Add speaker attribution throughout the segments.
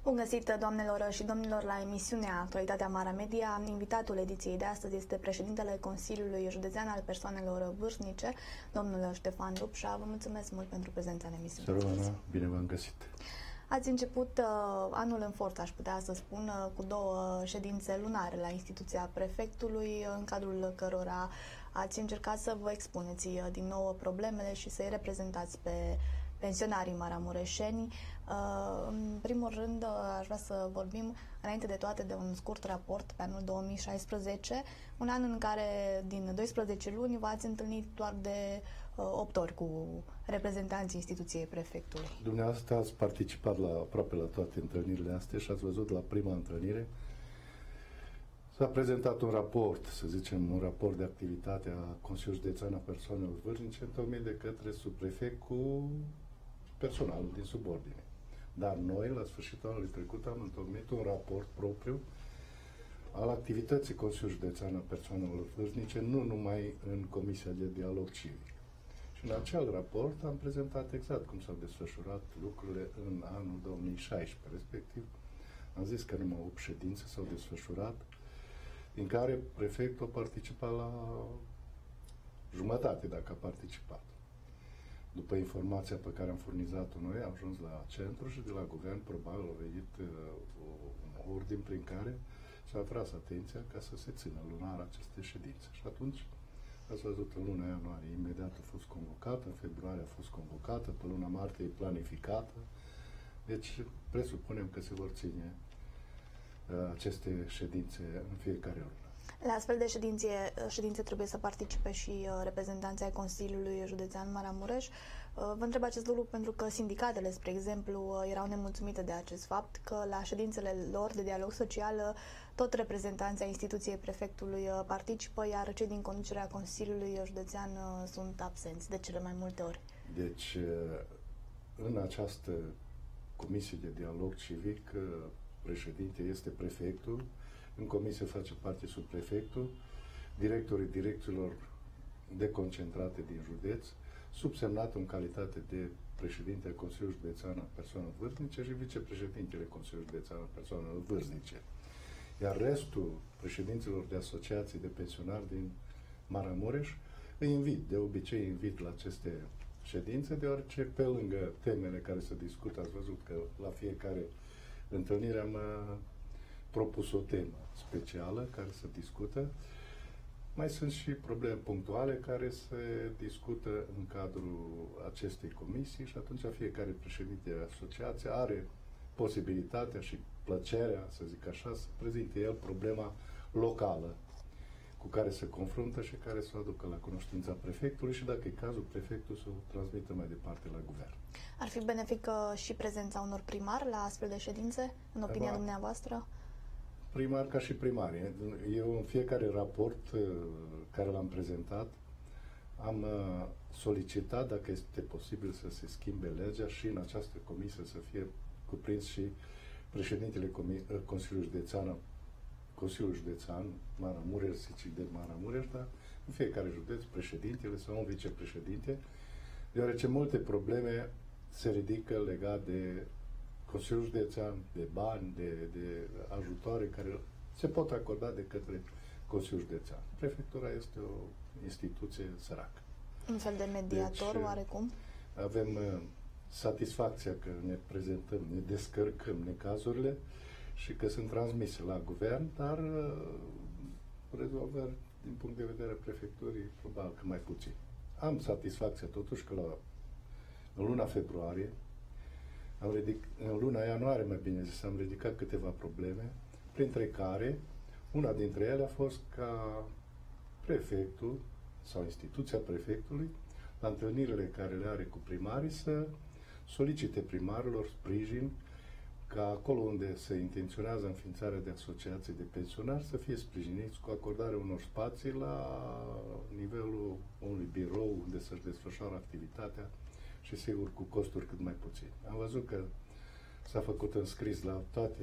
Speaker 1: Bun găsit, doamnelor și domnilor, la emisiunea Actualitatea Mara Media. Invitatul ediției de astăzi este președintele Consiliului Județean al Persoanelor Vârstnice, domnul Ștefan Lupșa. Vă mulțumesc mult pentru prezența în emisiune.
Speaker 2: Sărăvana, bine v-am găsit.
Speaker 1: Ați început anul în forță, aș putea să spun, cu 2 ședințe lunare la instituția prefectului, în cadrul cărora ați încercat să vă expuneți din nou problemele și să-i reprezentați pe pensionarii maramureșeni. În primul rând, aș vrea să vorbim, înainte de toate, de un scurt raport pe anul 2016, un an în care, din 12 luni, v-ați întâlnit doar de 8 ori cu reprezentanții instituției prefectului.
Speaker 2: Dumneavoastră ați participat aproape la toate întâlnirile astea și ați văzut la prima întâlnire s-a prezentat un raport, să zicem, un raport de activitate a Consiliului Județean a Persoanelor Vârstnice întocmit de către subprefect cu personalul din subordine. Dar noi, la sfârșitul anului trecut, am întocmit un raport propriu al activității Consiliului Județean a Persoanelor Vârstnice, nu numai în Comisia de Dialog Civic. Și în acel raport am prezentat exact cum s-au desfășurat lucrurile în anul 2016, respectiv am zis că numai 8 ședințe s-au desfășurat, din care prefectul a participat la jumătate, dacă a participat. După informația pe care am furnizat-o noi, am ajuns la centru și de la guvern probabil a venit un ordin prin care s-a atras atenția ca să se țină lunar aceste ședințe. Și atunci, ați văzut, în luna ianuarie imediat a fost convocată, în februarie a fost convocată, pe luna martie e planificată. Deci presupunem că se vor ține aceste ședințe în fiecare lună.
Speaker 1: La astfel de ședințe trebuie să participe și reprezentanții ai Consiliului Județean Maramureș. Vă întreb acest lucru pentru că sindicatele, spre exemplu, erau nemulțumite de acest fapt, că la ședințele lor de dialog social tot reprezentanții ai instituției prefectului participă, iar cei din conducerea Consiliului Județean sunt absenți de cele mai multe ori.
Speaker 2: Deci, în această comisie de dialog civic, președinte este prefectul, în comisie face parte subprefectul, directorii direcțiilor deconcentrate din județ, subsemnat în calitate de președinte al Consiliului Județean al Persoanelor Vârstnice și vicepreședintele Consiliului Județean al Persoanelor Vârstnice. Iar restul președinților de asociații de pensionari din Maramureș îi invit, de obicei invit la aceste ședințe, deoarece pe lângă temele care se discută, ați văzut că la fiecare întâlnire am propus o temă specială care se discută. Mai sunt și probleme punctuale care se discută în cadrul acestei comisii și atunci fiecare președinte de asociație are posibilitatea și plăcerea, să zic așa, să prezinte el problema locală cu care se confruntă și care să o aducă la cunoștința prefectului și, dacă e cazul, prefectul să o transmită mai departe la guvern.
Speaker 1: Ar fi benefică și prezența unor primari la astfel de ședințe, în opinia dumneavoastră?
Speaker 2: Primar ca și primari. Eu în fiecare raport care l-am prezentat am solicitat dacă este posibil să se schimbe legea și în această comisie să fie cuprins și președintele Consiliului Județean Maramureș, de Maramureș, dar în fiecare județ președintele sau un vicepreședinte, deoarece multe probleme se ridică legat de Consiliul Județean, de bani, de ajutoare care se pot acorda de către Consiliul Județean. Prefectura este o instituție săracă.
Speaker 1: Un fel de mediator, deci, oarecum?
Speaker 2: Avem satisfacția că ne prezentăm, ne descărcăm necazurile și că sunt transmise la guvern, dar rezolvări din punct de vedere prefecturii probabil că mai puțin. Am satisfacția totuși că în luna februarie, în luna ianuarie, mai bine zis, am ridicat câteva probleme, printre care una dintre ele a fost ca prefectul sau instituția prefectului, la întâlnirile care le are cu primarii, să solicite primarilor sprijin ca acolo unde se intenționează înființarea de asociații de pensionari să fie sprijiniți cu acordarea unor spații la nivelul unui birou unde să-și desfășoară activitatea și, sigur, cu costuri cât mai puțin. Am văzut că s-a făcut înscris la toate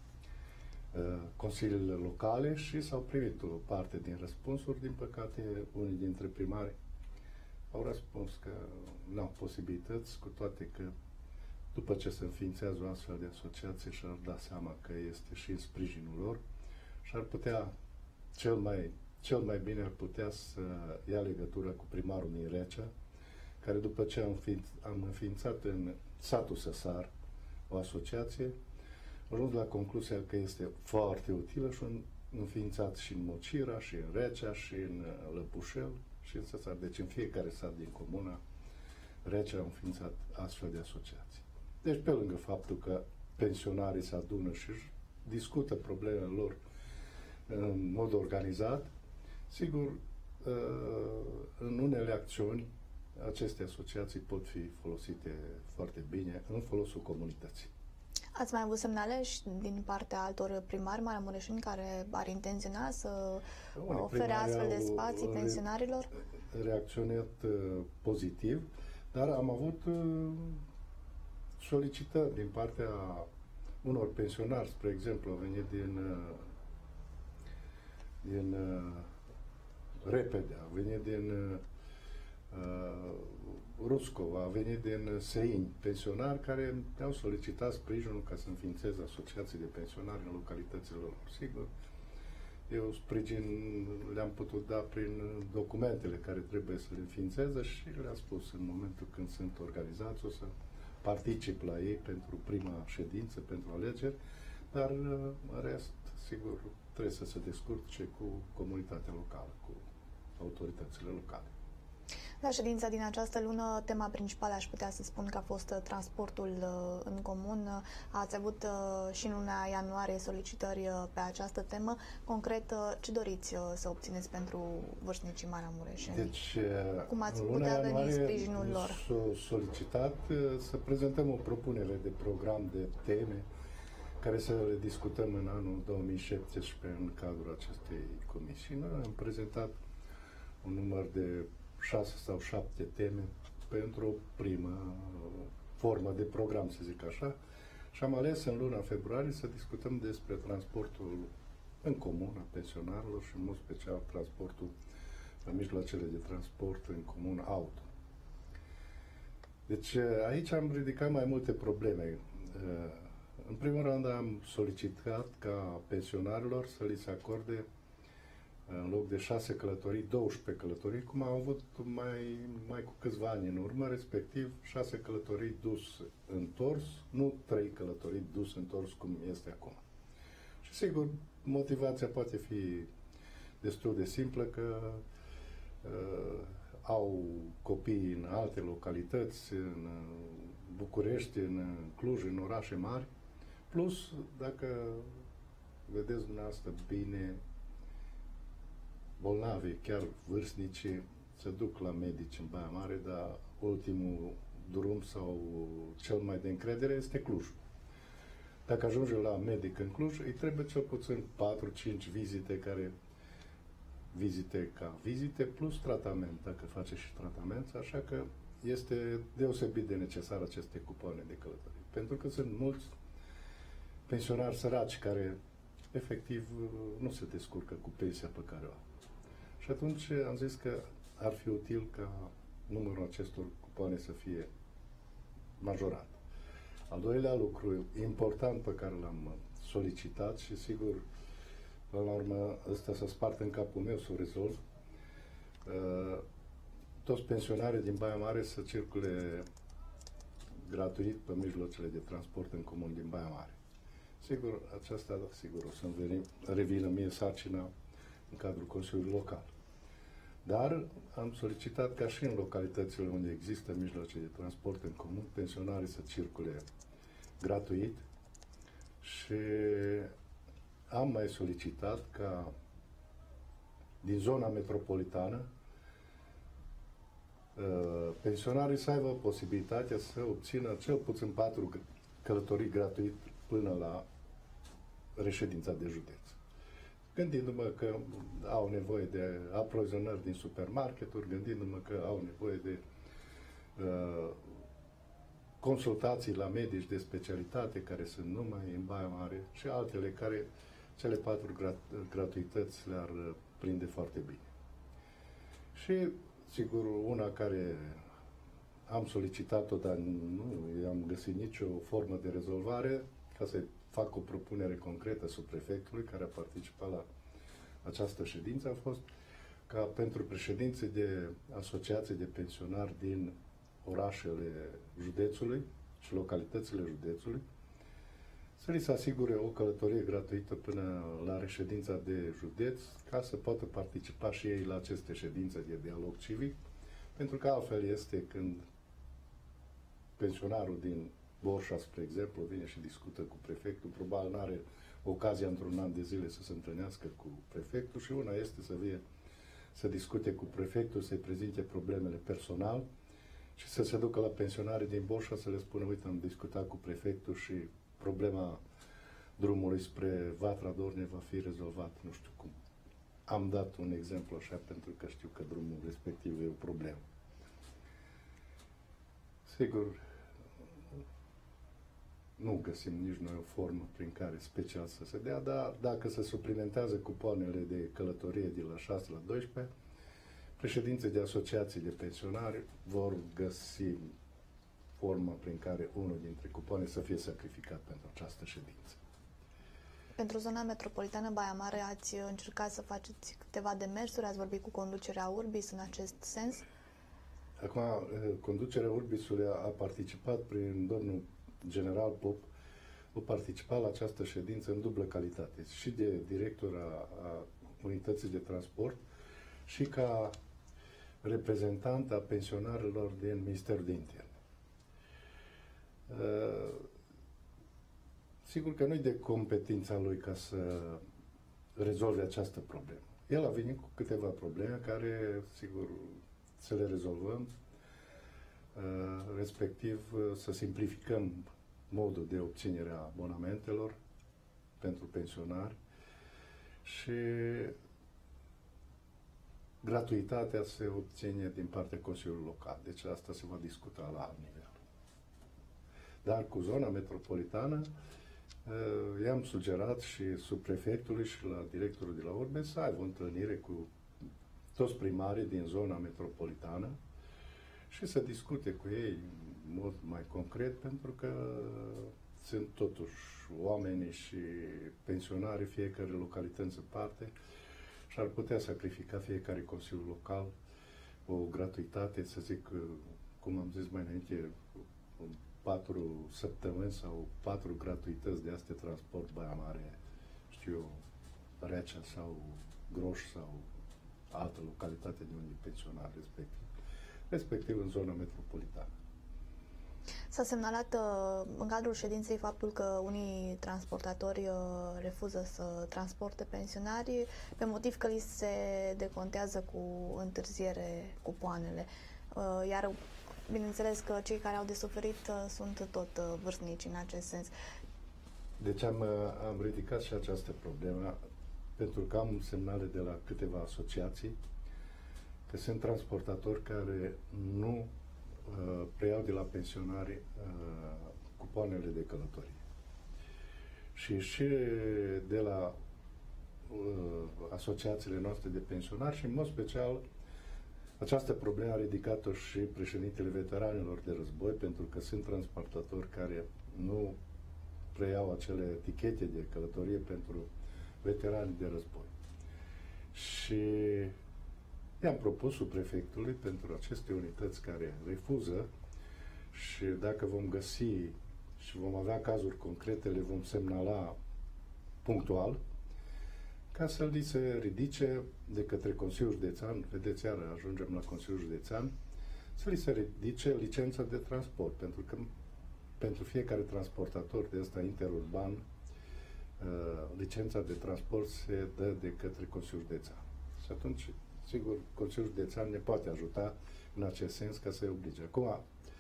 Speaker 2: consiliile locale și s-au primit o parte din răspunsuri. Din păcate, unii dintre primari au răspuns că nu au posibilități, cu toate că după ce se înființează o astfel de asociație, și-ar da seama că este și în sprijinul lor și ar putea, cel mai bine ar putea să ia legătură cu primarul din Recea, care după ce am înființat în satul Săsar o asociație, am ajuns la concluzia că este foarte utilă și am înființat și în Mocira, și în Recea, și în Lăpușel, și în Săsar. Deci în fiecare sat din comuna Recea am înființat astfel de asociații. Deci pe lângă faptul că pensionarii se adună și discută problemele lor în mod organizat, sigur, în unele acțiuni, aceste asociații pot fi folosite foarte bine în folosul comunității.
Speaker 1: Ați mai avut semnale și din partea altor primari maramureșeni care ar intenționa să ofere astfel de spații pensionarilor?
Speaker 2: Reacționat pozitiv, dar am avut solicitări din partea unor pensionari, spre exemplu, au venit din Repede, a venit din Ruscova, a venit din Seini, pensionari care au solicitat sprijinul ca să înființeze asociații de pensionari în localitățile lor. Sigur, eu sprijin le-am putut da prin documentele care trebuie să le înființeze și le-am spus în momentul când sunt organizați o să particip la ei pentru prima ședință, pentru alegeri, dar în rest, sigur, trebuie să se descurce cu comunitatea locală, cu autoritățile locale.
Speaker 1: La ședința din această lună, tema principală aș putea să spun că a fost transportul în comun. Ați avut și în luna ianuarie solicitări pe această temă. Concret, ce doriți să obțineți pentru vârstnicii maramureșeni?
Speaker 2: Deci,
Speaker 1: cum ați putea veni sprijinul lor?
Speaker 2: Solicitat să prezentăm o propunere de program de teme care să le discutăm în anul 2017 în cadrul acestei comisii. Noi am prezentat un număr de 6 sau 7 teme pentru o primă formă de program, să zic așa, și am ales în luna februarie să discutăm despre transportul în comun a pensionarilor și în mod special transportul la mijloacele de transport în comun auto. Deci aici am ridicat mai multe probleme. În primul rând am solicitat ca pensionarilor să li se acorde în loc de 6 călătorii, 12 călătorii, cum am avut mai cu câțiva ani în urmă, respectiv 6 călătorii dus-întors, nu 3 călătorii dus-întors, cum este acum. Și sigur, motivația poate fi destul de simplă, că au copii în alte localități, în București, în Cluj, în orașe mari, plus, dacă vedeți dumneavoastră bine, bolnavii, chiar vârstnicii, se duc la medici în Baia Mare, dar ultimul drum sau cel mai de încredere este Cluj. Dacă ajunge la medic în Cluj, îi trebuie cel puțin 4-5 vizite plus tratament, dacă face și tratament, așa că este deosebit de necesar aceste cupoane de călătorie. Pentru că sunt mulți pensionari săraci care efectiv nu se descurcă cu pensia pe care o au. Și atunci am zis că ar fi util ca numărul acestor cupoane să fie majorat. Al doilea lucru important pe care l-am solicitat și sigur, până la urmă, ăsta să spartă în capul meu să o rezolv, toți pensionarii din Baia Mare să circule gratuit pe mijloacele de transport în comun din Baia Mare. Sigur, aceasta, sigur, o să-mi revină mie sarcina în cadrul Consiliului Local. Dar am solicitat ca și în localitățile unde există mijloace de transport în comun, pensionarii să circule gratuit și am mai solicitat ca din zona metropolitană pensionarii să aibă posibilitatea să obțină cel puțin 4 călătorii gratuit până la reședința de județ. Gândindu-mă că au nevoie de aprovizionări din supermarketuri, gândindu-mă că au nevoie de consultații la medici de specialitate care sunt numai în Baia Mare și altele care cele 4 gratuități le-ar prinde foarte bine. Și, sigur, una care am solicitat-o, dar nu am găsit nicio formă de rezolvare ca să fac o propunere concretă subprefectului care a participat la această ședință. A fost ca pentru președinții de asociații de pensionari din orașele județului și localitățile județului să li se asigure o călătorie gratuită până la reședința de județ, ca să poată participa și ei la aceste ședințe de dialog civic, pentru că altfel este când pensionarul din Borșa, spre exemplu, vine și discută cu prefectul, probabil nu are ocazia într-un an de zile să se întâlnească cu prefectul și una este să vie să discute cu prefectul, să-i prezinte problemele personal și să se ducă la pensionarii din Borșa să le spună, uite, am discutat cu prefectul și problema drumului spre Vatra Dornei va fi rezolvat, nu știu cum. Am dat un exemplu așa pentru că știu că drumul respectiv e o problemă. Sigur, nu găsim nici noi o formă prin care special să se dea, dar dacă se suplimentează cupoanele de călătorie de la 6 la 12, președinții de asociații de pensionari vor găsi forma prin care unul dintre cupoane să fie sacrificat pentru această ședință.
Speaker 1: Pentru zona metropolitană Baia Mare ați încercat să faceți câteva demersuri, ați vorbit cu conducerea Urbis în acest sens?
Speaker 2: Acum, conducerea Urbisului a participat prin domnul general Pop, a participat la această ședință în dublă calitate, și de director a unității de transport și ca reprezentant a pensionarilor din Ministerul de Interne. Sigur că nu-i de competența lui ca să rezolve această problemă. El a venit cu câteva probleme care, sigur, să le rezolvăm, respectiv să simplificăm modul de obținere a abonamentelor pentru pensionari și gratuitatea se obține din partea Consiliului Local. Deci asta se va discuta la alt nivel. Dar cu zona metropolitană i-am sugerat și subprefectului și la directorul de la Urbe să aibă o întâlnire cu toți primarii din zona metropolitană și să discute cu ei în mod mai concret, pentru că sunt totuși oamenii și pensionarii fiecare localități în parte și ar putea sacrifica fiecare Consiliu Local o gratuitate, să zic, cum am zis mai înainte, 4 săptămâni sau 4 gratuități de astea transport Baia Mare, știu eu, Recea sau Groș sau altă localitate de unde pensionar respectiv în zona metropolitană.
Speaker 1: S-a semnalat în cadrul ședinței faptul că unii transportatori refuză să transporte pensionarii pe motiv că li se decontează cu întârziere cupoanele. Iar bineînțeles că cei care au de suferit sunt tot vârstnici în acest sens.
Speaker 2: Deci am ridicat și această problemă pentru că am semnale de la câteva asociații că sunt transportatori care nu preiau de la pensionari cupoanele de călătorie. Și de la asociațiile noastre de pensionari și în mod special această problemă a ridicat-o și președintele veteranilor de război, pentru că sunt transportatori care nu preiau acele etichete de călătorie pentru veterani de război. Și i-am propus subprefectului pentru aceste unități care refuză și dacă vom găsi și vom avea cazuri concrete, le vom semnala punctual, ca să li se ridice de către Consiliul Județean, vedeți, iară ajungem la Consiliul Județean, să li se ridice licența de transport, pentru că pentru fiecare transportator de ăsta interurban, licența de transport se dă de către Consiliul Județean. Și atunci, sigur, Consiliul Județean ne poate ajuta în acest sens ca să-i oblige. Acum,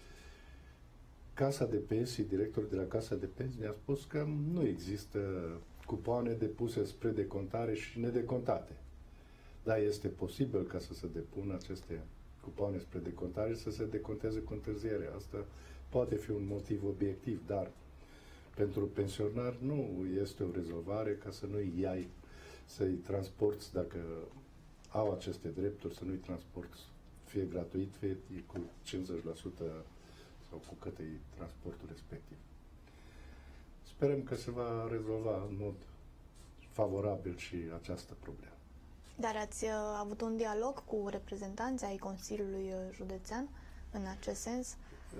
Speaker 2: Casa de Pensii, directorul de la Casa de Pensii ne-a spus că nu există cupoane depuse spre decontare și nedecontate. Dar este posibil ca să se depună aceste cupoane spre decontare și să se deconteze cu întârziere. Asta poate fi un motiv obiectiv, dar pentru pensionari nu este o rezolvare ca să nu-i iai, să-i transporti, dacă au aceste drepturi, să nu-i transporti fie gratuit, fie cu 50% sau cu cât e transportul respectiv. Sperăm că se va rezolva în mod favorabil și această problemă.
Speaker 1: Dar ați avut un dialog cu reprezentanții ai Consiliului Județean în acest sens?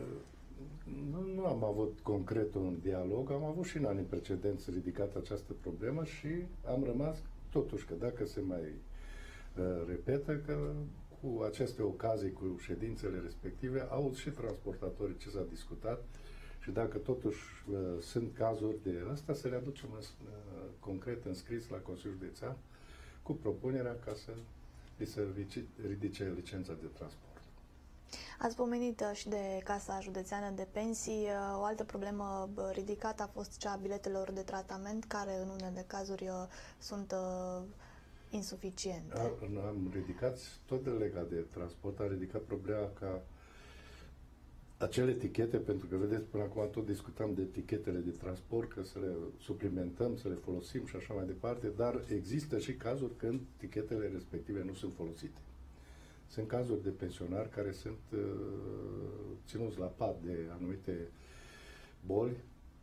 Speaker 2: Nu am avut concret un dialog, am avut și în anii precedenți ridicat această problemă și am rămas totuși că dacă se mai repetă că cu aceste ocazii, cu ședințele respective, aud și transportatorii ce s-a discutat și dacă totuși sunt cazuri de ăsta, să le aducem concret înscris la Consiliul Județean cu propunerea ca să li se ridice licența de transport.
Speaker 1: Ați pomenit și de Casa Județeană de Pensii. O altă problemă ridicată a fost cea a biletelor de tratament, care în unele cazuri sunt insuficiente.
Speaker 2: Am ridicat, tot de legat de transport, am ridicat problema ca acele etichete, pentru că, vedeți, până acum tot discutam de etichetele de transport, că să le suplimentăm, să le folosim și așa mai departe, dar există și cazuri când etichetele respective nu sunt folosite. Sunt cazuri de pensionari care sunt ținuți la pat de anumite boli,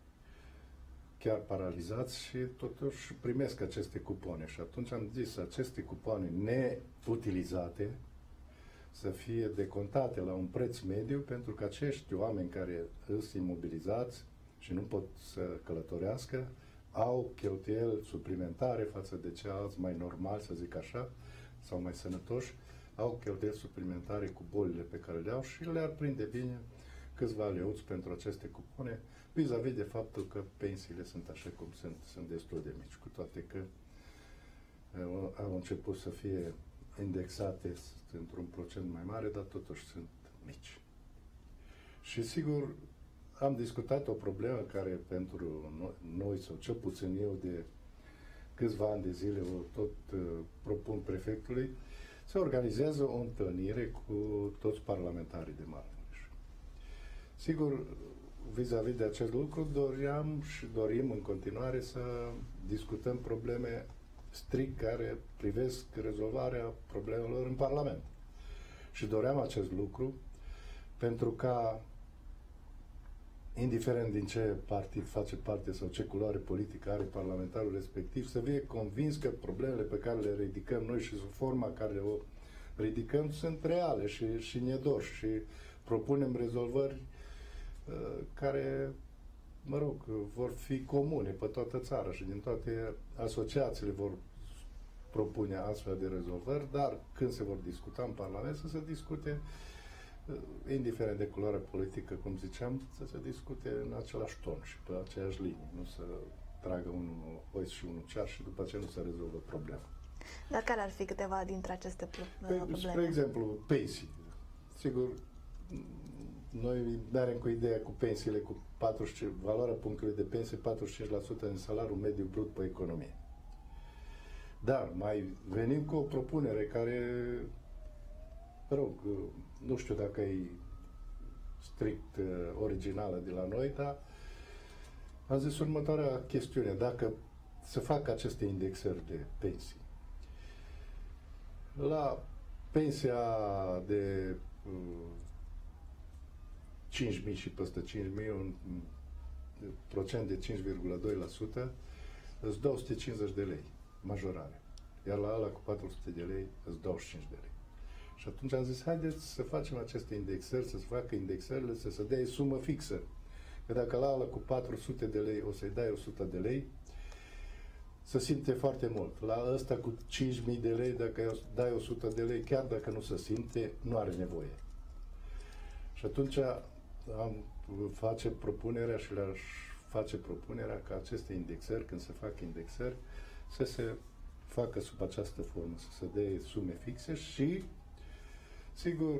Speaker 2: chiar paralizați și totuși primesc aceste cupoane. Și atunci am zis, aceste cupoane neutilizate să fie decontate la un preț mediu pentru că acești oameni care sunt imobilizați și nu pot să călătorească au cheltuieli suplimentare față de ceilalți mai normali, să zic așa, sau mai sănătoși, au cheltuieli suplimentare cu bolile pe care le au și le-ar prinde bine câțiva leuți pentru aceste cupoane, vis-a-vis de faptul că pensiile sunt așa cum sunt destul de mici, cu toate că au început să fie indexate într-un procent mai mare, dar totuși sunt mici. Și sigur, am discutat o problemă care pentru noi, sau cel puțin eu, de câțiva ani de zile o tot propun prefectului, se organizează o întâlnire cu toți parlamentarii de Maramureș. Sigur, vis-a-vis de acest lucru, doream și dorim în continuare să discutăm probleme strict care privesc rezolvarea problemelor în Parlament. Și doream acest lucru pentru ca, indiferent din ce partid face parte sau ce culoare politică are parlamentarul respectiv, să fie convins că problemele pe care le ridicăm noi și sub forma care o ridicăm sunt reale și ne dor și propunem rezolvări care, mă rog, vor fi comune pe toată țara și din toate asociațiile vor propune astfel de rezolvări, dar când se vor discuta în Parlament, să se discute, indiferent de culoarea politică, cum ziceam, să se discute în același ton și pe aceeași linie, nu să tragă unul ois și unul cear și după aceea nu se rezolvă problema.
Speaker 1: Dar care ar fi câteva dintre aceste probleme?
Speaker 2: Spre exemplu, pensii. Sigur, noi mergem cu ideea cu pensiile, cu valoarea punctului de pensie, 45% în salariul mediu brut pe economie. Dar mai venim cu o propunere care, mă rog, nu știu dacă e strict originală de la noi, dar am zis următoarea chestiune. Dacă se fac aceste indexări de pensii, la pensia de 5.000 și peste 5.000, un procent de 5,2%, îți 250 de lei majorare. Iar la ăla cu 400 de lei îți 25 de lei. Și atunci am zis, haideți să facem aceste indexări, să se facă indexările, să se dea sumă fixă. Că dacă la ăla cu 400 de lei o să-i dai 100 de lei, se simte foarte mult. La ăsta cu 5.000 de lei, dacă dai 100 de lei, chiar dacă nu se simte, nu are nevoie. Și atunci am face propunerea și le-aș face propunerea ca aceste indexări, când se fac indexări, să se facă sub această formă, să se dea sume fixe și, sigur,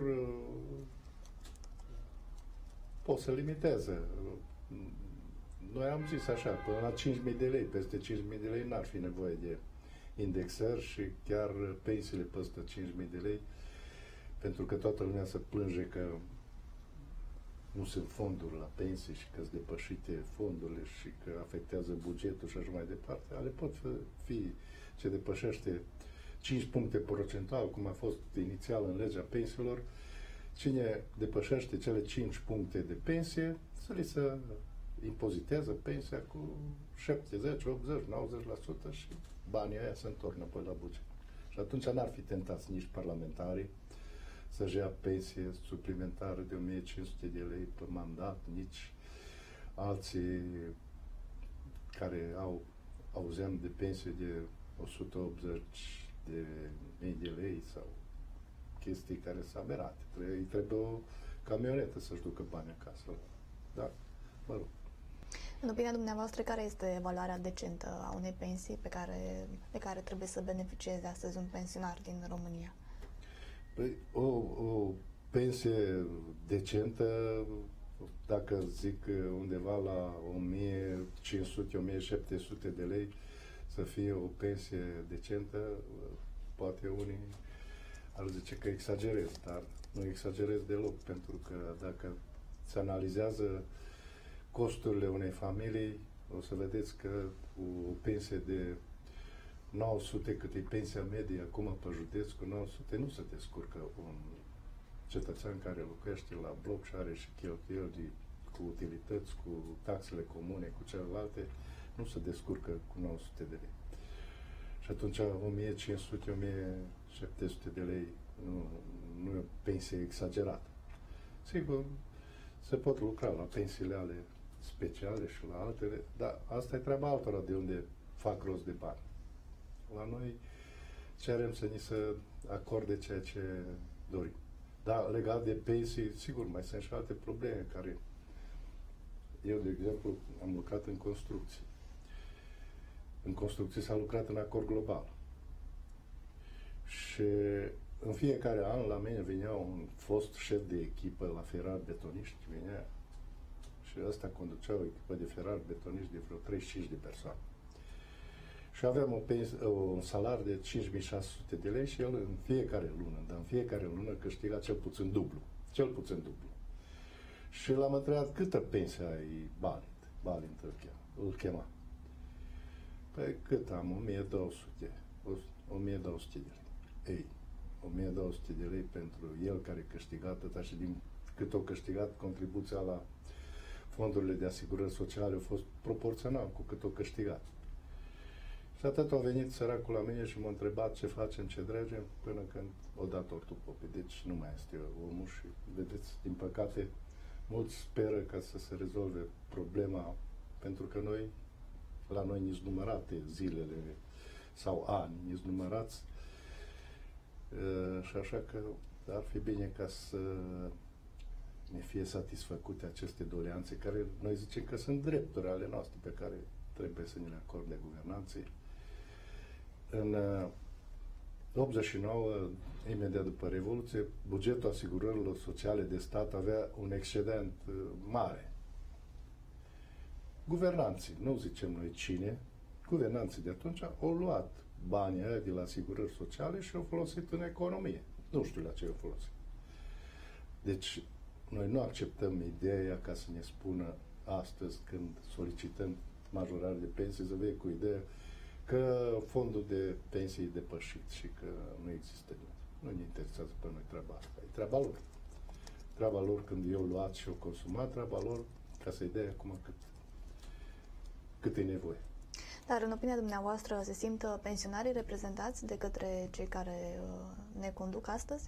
Speaker 2: pot să limiteze. Noi am zis așa, până la 5.000 de lei, peste 5.000 de lei n-ar fi nevoie de indexări și chiar pensiile peste 5.000 de lei, pentru că toată lumea se plânge că nu sunt fonduri la pensii și că sunt depășite fondurile și că afectează bugetul și așa mai departe. Ale pot fi ce depășește 5 puncte procentual, cum a fost inițial în legea pensiilor, cine depășește cele 5 puncte de pensie, să li se impozitează pensia cu 70, 80, 90% și banii aia se întorc înapoi la buget. Și atunci n-ar fi tentați nici parlamentarii să-și ia pensie suplimentară de 1500 de lei pe mandat, nici alții care auzeam de pensie de 180 de mii de lei sau chestii care sunt aberate. Îi trebuie o camionetă să-și ducă bani acasă. Da? Mă rog.
Speaker 1: În opinia dumneavoastră, care este valoarea decentă a unei pensii de care trebuie să beneficieze astăzi un pensionar din România?
Speaker 2: Păi, o pensie decentă, dacă zic undeva la 1500-1700 de lei, să fie o pensie decentă, poate unii ar zice că exagerez, dar nu exagerez deloc, pentru că dacă se analizează costurile unei familii, o să vedeți că o pensie de 900, cât e pensia medie acum pe județ, cu 900, nu se descurcă un cetățean care locuiește la bloc și are și cheltuieli cu utilități, cu taxele comune, cu celelalte, nu se descurcă cu 900 de lei. Și atunci 1500-1700 de lei nu e o pensie exagerată. Sigur, se pot lucra la pensiile ale speciale și la altele, dar asta e treaba altora de unde fac rost de bani. La noi cerem să ni se acorde ceea ce dorim. Dar legat de pensii, sigur, mai sunt și alte probleme care... Eu, de exemplu, am lucrat în construcții. În construcții s-a lucrat în acord global. Și în fiecare an la mine venea un fost șef de echipă la ferari betoniști, venea și ăsta conducea o echipă de ferari betoniști de vreo 35 de persoane. Și aveam un salariu de 5600 de lei și el în fiecare lună, dar în fiecare lună câștiga cel puțin dublu. Cel puțin dublu. Și l-am întrebat câtă pensie ai Balint îl chema. Păi cât am? 1200. 1200 de lei. Ei, 1200 de lei pentru el care câștiga atâta și din cât o câștigat contribuția la fondurile de asigurări sociale a fost proporțional cu cât o câștigat. Și atât a venit săracul la mine și m-a întrebat ce facem, ce dregem, până când o dat tortul popii. Deci nu mai este omul și, vedeți, din păcate, mulți speră ca să se rezolve problema, pentru că la noi nici numărate zilele sau ani, nici numărați, și așa că ar fi bine ca să ne fie satisfăcute aceste doleanțe, care noi zicem că sunt drepturi ale noastre pe care trebuie să ne le acorde guvernanții. În 89, imediat după Revoluție, bugetul asigurărilor sociale de stat avea un excedent mare. Guvernanții, nu zicem noi cine, guvernanții de atunci au luat banii aia de la asigurări sociale și au folosit în economie. Nu știu la ce au folosit. Deci, noi nu acceptăm ideea ca să ne spună astăzi, când solicităm majorare de pensii, să vei cu ideea că fondul de pensii e depășit și că nu există nimic. Nu ne interesează pe noi treaba asta. E treaba lor. Treaba lor când eu luat și eu consumat, treaba lor ca să-i dea acum cât e nevoie.
Speaker 1: Dar în opinia dumneavoastră se simt pensionarii reprezentați de către cei care ne conduc astăzi?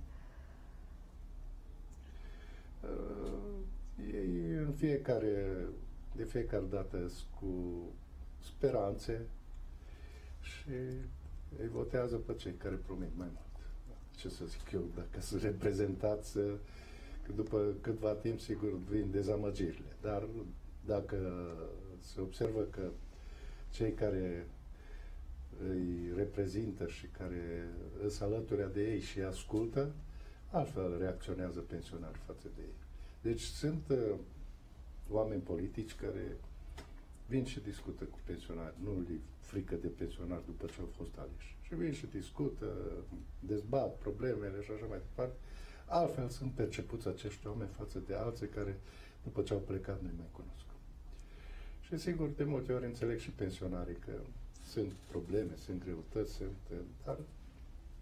Speaker 2: Ei de fiecare dată cu speranțe și îi votează pe cei care promit mai mult. Ce să zic eu, dacă sunt reprezentați, că după câtva timp, sigur, vin dezamăgirile. Dar dacă se observă că cei care îi reprezintă și care îs alături de ei și îi ascultă, altfel reacționează pensionarii față de ei. Deci sunt oameni politici care vin și discută cu pensionari. Nu li frică de pensionari după ce au fost aleși. Și vin și discută, dezbat problemele și așa mai departe. Altfel sunt percepuți acești oameni față de alții care, după ce au plecat, nu-i mai cunosc. Și sigur, de multe ori înțeleg și pensionarii că sunt probleme, sunt greutăți, dar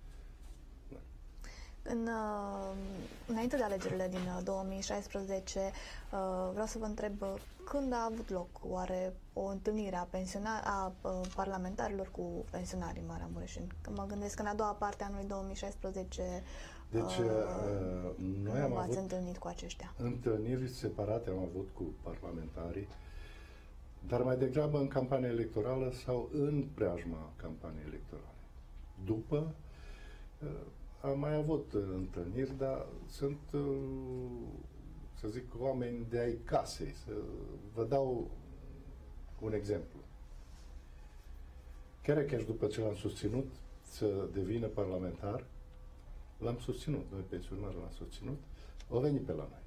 Speaker 1: Înainte de alegerile din 2016, vreau să vă întreb când a avut loc oare o întâlnire a parlamentarilor cu pensionarii Maramureșeni? Că mă gândesc că în a doua parte a anului 2016
Speaker 2: deci, noi am avut
Speaker 1: întâlnit cu aceștia.
Speaker 2: Întâlniri separate am avut cu parlamentarii, dar mai degrabă în campania electorală sau în preajma campaniei electorale. După am mai avut întâlniri, dar sunt, să zic, oameni de ai casei. Să vă dau un exemplu. Cherecheș, după ce l-am susținut să devină parlamentar, l-am susținut, noi pensionari l-am susținut, au venit pe la noi.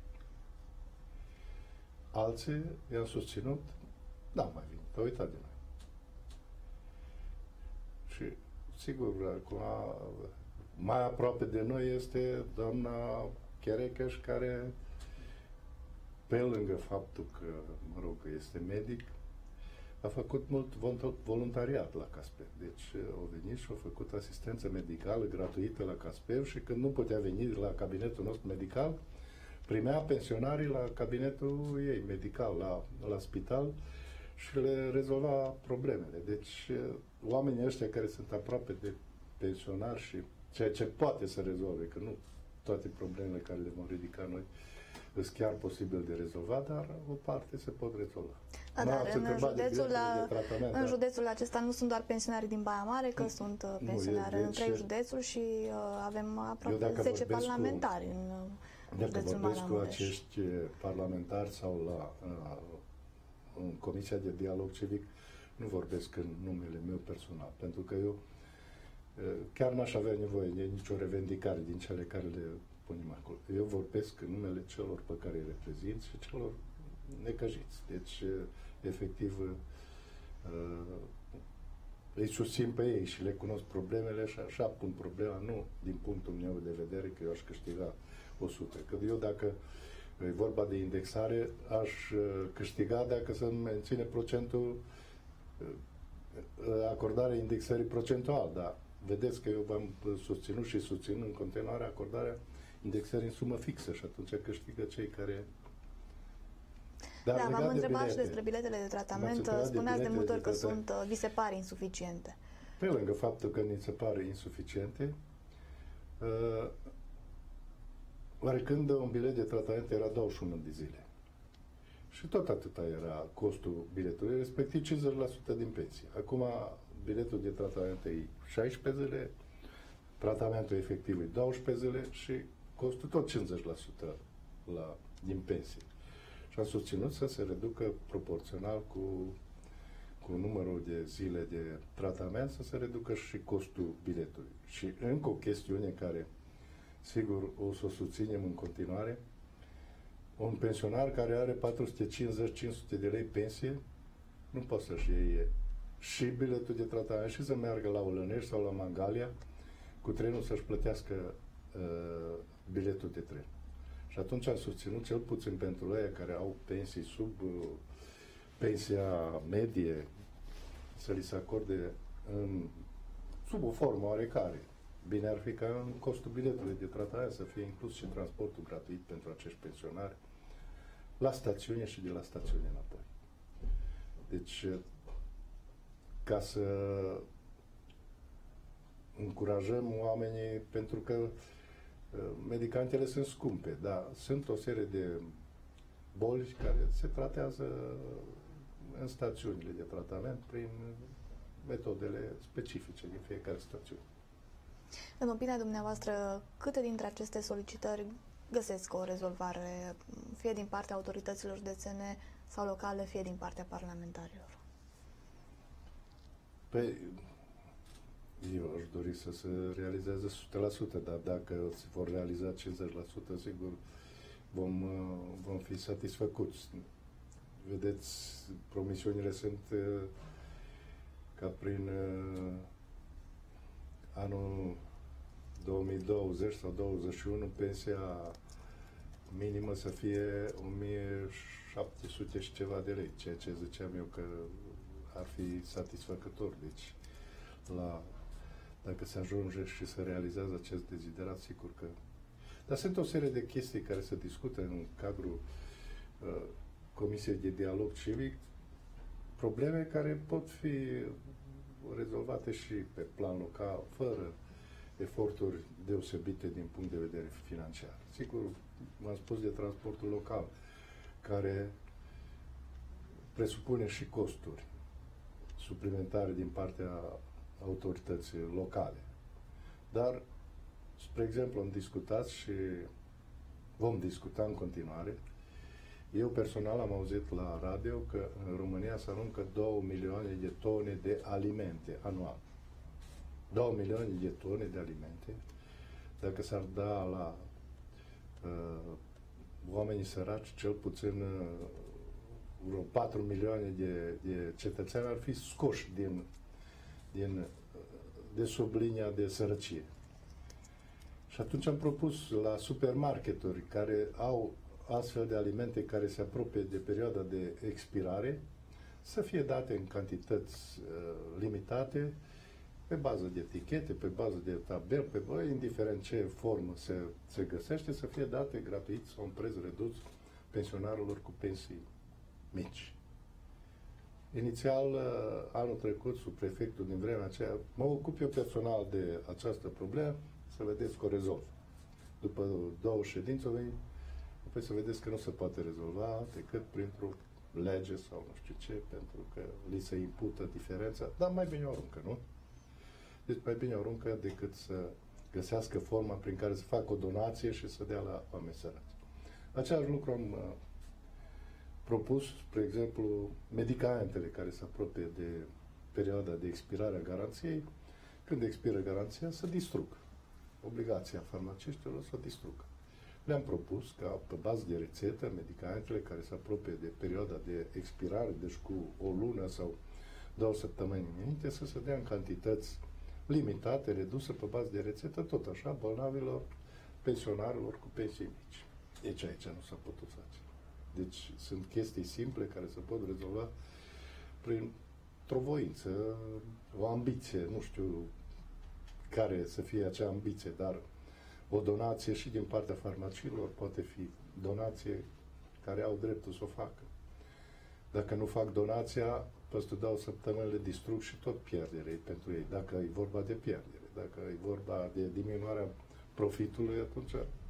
Speaker 2: Alții i-am susținut, n-au mai venit, au uitat de noi. Și, sigur, acum, mai aproape de noi este doamna Cherecheș, care, pe lângă faptul că, mă rog, este medic, a făcut mult voluntariat la Casper. Deci au venit și au făcut asistență medicală gratuită la Casper și când nu putea veni la cabinetul nostru medical, primea pensionarii la cabinetul ei medical, la spital și le rezolva problemele. Deci oamenii ăștia care sunt aproape de pensionari și ceea ce poate să rezolve, că nu toate problemele care le vom ridica noi sunt chiar posibil de rezolvat, dar o parte se pot rezolva.
Speaker 1: Da, dar în județul acesta nu sunt doar pensionarii din Baia Mare, că sunt pensionari în întreg județul și avem aproape 10 parlamentari în județul Maramureș.
Speaker 2: Dacă vorbesc cu acești parlamentari sau în Comisia de Dialog Civic, nu vorbesc în numele meu personal, pentru că eu chiar n-aș avea nevoie de nicio revendicare din cele care le punem acolo. Eu vorbesc în numele celor pe care îi reprezint și celor necăjiți. Deci, efectiv, îi susțin pe ei și le cunosc problemele și așa pun problema, nu din punctul meu de vedere că eu aș câștiga 100. Că eu, dacă e vorba de indexare, aș câștiga dacă se menține procentul acordarea indexării procentual, dar vedeți că eu v-am susținut și susțin în continuare acordarea indexării în sumă fixă și atunci câștigă cei care...
Speaker 1: Dar da, v-am întrebat și despre biletele de tratament. Spuneați de multe ori că vi se pare insuficiente.
Speaker 2: Pe lângă faptul că ni se pare insuficiente, oarecând un bilet de tratament era 21 de zile. Și tot atâta era costul biletului, respectiv 50% din pensie. Acum biletul de tratament e 16 zile, tratamentul efectiv e 12 zile și costul tot 50% din pensie. Și am susținut să se reducă proporțional cu numărul de zile de tratament, să se reducă și costul biletului. Și încă o chestiune care, sigur, o să o susținem în continuare, un pensionar care are 450-500 de lei pensie nu poate să-și iei și biletul de tratament și să meargă la Olănești sau la Mangalia cu trenul să-și plătească biletul de tren. Și atunci am susținut, cel puțin pentru ei care au pensii sub pensia medie, să li se acorde sub o formă oarecare. Bine ar fi ca în costul biletului de tratament să fie inclus și transportul gratuit pentru acești pensionari la stațiune și de la stațiune înapoi. Deci, ca să încurajăm oamenii, pentru că medicantele sunt scumpe, dar sunt o serie de boli care se tratează în stațiunile de tratament prin metodele specifice din fiecare stațiune.
Speaker 1: În opinia dumneavoastră, câte dintre aceste solicitări găsesc o rezolvare, fie din partea autorităților județene sau locale, fie din partea parlamentarilor?
Speaker 2: Păi, eu aș dori să se realizeze 100%, dar dacă se vor realiza 50%, sigur vom fi satisfăcuți. Vedeți, promisiunile sunt ca prin anul 2020 sau 2021 pensia minimă să fie 1700 și ceva de lei, ceea ce ziceam eu că ar fi satisfăcător. Deci, dacă se ajunge și se realizează acest deziderat, sigur că Dar sunt o serie de chestii care se discută în cadrul Comisiei de Dialog Civic, probleme care pot fi rezolvate și pe plan local, fără eforturi deosebite din punct de vedere financiar. Sigur, m-am spus de transportul local, care presupune și costuri suplimentare din partea autorității locale. Dar, spre exemplu, am discutat și vom discuta în continuare. Eu personal am auzit la radio că în România se aruncă 2 milioane de tone de alimente anual. 2 milioane de tone de alimente. Dacă s-ar da la oamenii săraci, cel puțin vreo 4 milioane de cetățeni ar fi scoși de sub linia de sărăcie. Și atunci am propus la supermarketuri care au astfel de alimente care se apropie de perioada de expirare să fie date în cantități limitate, pe bază de etichete, pe bază de tabel, indiferent ce formă se găsește, să fie date gratuit sau un preț redus pensionarilor cu pensii mici. Inițial, anul trecut, subprefectul din vremea aceea, mă ocup eu personal de această problemă, să vedeți că o rezolv. După 2 ședințe, apoi să vedeți că nu se poate rezolva decât printr-o lege sau nu știu ce, pentru că li se impută diferența, dar mai bine o aruncă, nu? Deci mai bine o aruncă decât să găsească forma prin care să facă o donație și să dea la oameni săraci. Același lucru am propus, spre exemplu, medicamentele care se apropie de perioada de expirare a garanției. Când expiră garanția, să distrug. Obligația farmaciștilor să distrugă. Le-am propus ca, pe bază de rețetă, medicamentele care se apropie de perioada de expirare, deci cu o lună sau 2 săptămâni înainte, să se dea în cantități limitate, reduse pe bază de rețetă, tot așa, bolnavilor, pensionarilor cu pensii mici. Deci aici nu s-a putut face. Deci sunt chestii simple care se pot rezolva printr-o voință, o ambiție, nu știu care să fie acea ambiție, dar o donație și din partea farmaciilor poate fi donație care au dreptul să o facă. Dacă nu fac donația, peste 2 săptămâni le distrug și tot pierdere pentru ei. Dacă e vorba de pierdere, dacă e vorba de diminuarea profitului, atunci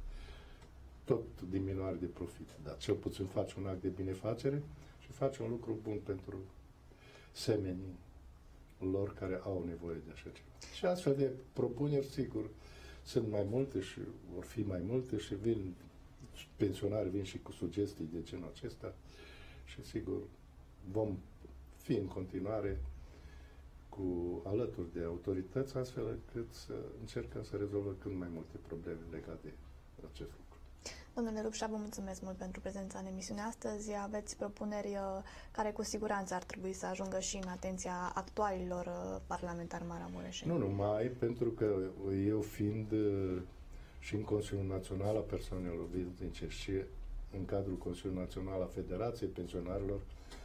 Speaker 2: tot diminuare de profit. Dar cel puțin faci un act de binefacere și faci un lucru bun pentru semenii lor care au nevoie de așa ceva. Și astfel de propuneri, sigur, sunt mai multe și vor fi mai multe și pensionarii vin și cu sugestii de genul acesta și sigur vom fi în continuare alături de autorități, astfel încât să încercăm să rezolvăm cât mai multe probleme legate de acest lucru.
Speaker 1: Domnule Rupșa, vă mulțumesc mult pentru prezența în emisiunea astăzi. Aveți propuneri care cu siguranță ar trebui să ajungă și în atenția actualilor parlamentari maramureșeni.
Speaker 2: Nu numai, pentru că eu fiind și în Consiliul Național a Persoanelor Vârstnice și în cadrul Consiliului Național a Federației Pensionarilor,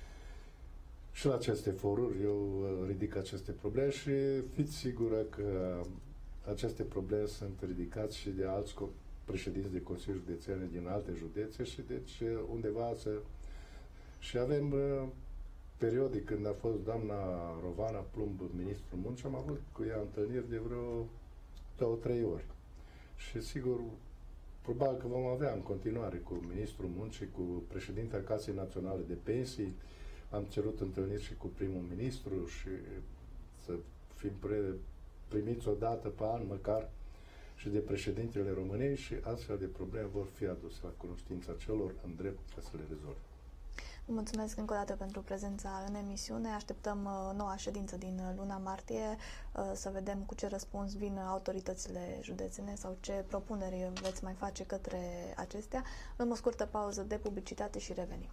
Speaker 2: și la aceste foruri eu ridic aceste probleme și fiți sigură că aceste probleme sunt ridicate și de alți președinți de Consiliul Județean din alte județe și deci undeva și avem periodic când a fost doamna Rovana Plumb, ministrul muncii, am avut cu ea întâlniri de vreo 2-3 ori. Și sigur, probabil că vom avea în continuare cu ministrul muncii, cu președintele Casei Naționale de Pensii, am cerut întâlniri și cu primul ministru și să fim primiți o dată pe an măcar și de președintele României și astfel de probleme vor fi aduse la cunoștința celor în drept ca să le rezolve.
Speaker 1: Vă mulțumesc încă o dată pentru prezența în emisiune. Așteptăm noua ședință din luna martie să vedem cu ce răspuns vin autoritățile județene sau ce propuneri veți mai face către acestea. Luăm o scurtă pauză de publicitate și revenim.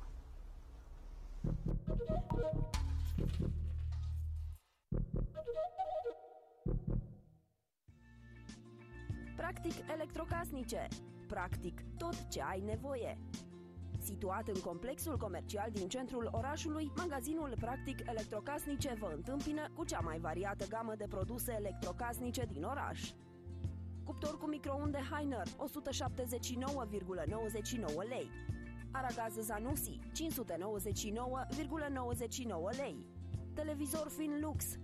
Speaker 3: Practic electrocasnice. Practic tot ce ai nevoie. Situat în complexul comercial din centrul orașului, magazinul Practic Electrocasnice vă întâmpină cu cea mai variată gamă de produse electrocasnice din oraș. Cuptor cu microunde Heiner, 179,99 lei. Aragaz Zanussi, 599,99 lei. Televizor Finlux, 699,99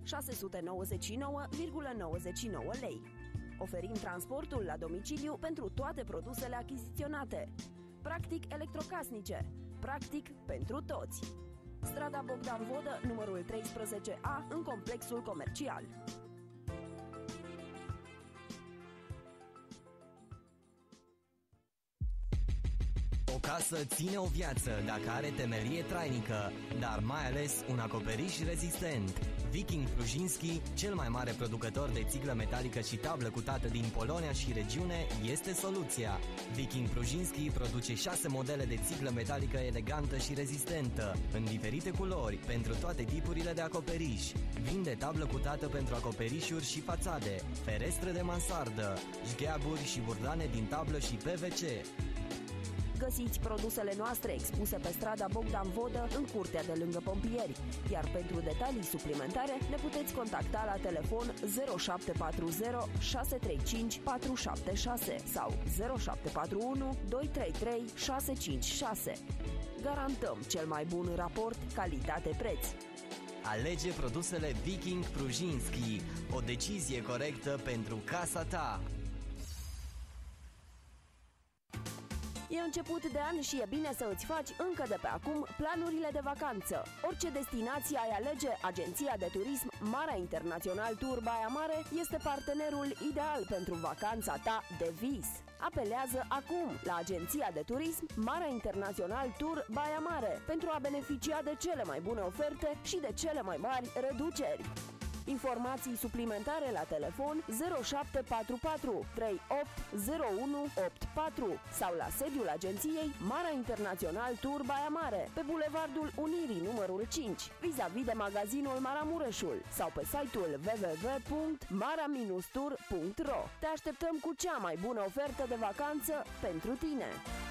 Speaker 3: lei. Oferim transportul la domiciliu pentru toate produsele achiziționate. Practic electrocasnice. Practic pentru toți. Strada Bogdan Vodă, numărul 13A, în complexul comercial.
Speaker 4: O casă ține o viață dacă are temelie trainică, dar mai ales un acoperiș rezistent. Viking Prujinski, cel mai mare producător de țiglă metalică și tablă cutată din Polonia și regiune, este soluția. Viking Prujinski produce 6 modele de țiglă metalică elegantă și rezistentă, în diferite culori, pentru toate tipurile de acoperiș. Vinde tablă cutată pentru acoperișuri și fațade, ferestre de mansardă, șgheaburi și burdane din tablă și PVC.
Speaker 3: Găsiți produsele noastre expuse pe strada Bogdan Vodă, în curtea de lângă pompieri. Iar pentru detalii suplimentare ne puteți contacta la telefon 0740 635 476 sau 0741 233 656. Garantăm cel mai bun raport calitate-preț.
Speaker 4: Alege produsele Viking Prujinski, o decizie corectă pentru casa ta.
Speaker 3: E început de an și e bine să îți faci încă de pe acum planurile de vacanță. Orice destinație ai alege, Agenția de Turism Marea Internațional Tour Baia Mare este partenerul ideal pentru vacanța ta de vis. Apelează acum la Agenția de Turism Marea Internațional Tour Baia Mare pentru a beneficia de cele mai bune oferte și de cele mai mari reduceri. Informații suplimentare la telefon 0744 380184 sau la sediul agenției Marea Internațional Tour Baia Mare, pe Bulevardul Unirii numărul 5, vis-a-vis de magazinul Maramureșul, sau pe site-ul www.mara-tour.ro. Te așteptăm cu cea mai bună ofertă de vacanță pentru tine!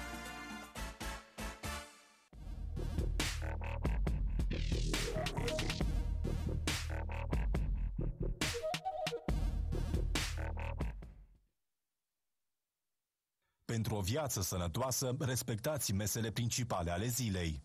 Speaker 5: Pentru o viață sănătoasă, respectați mesele principale ale zilei.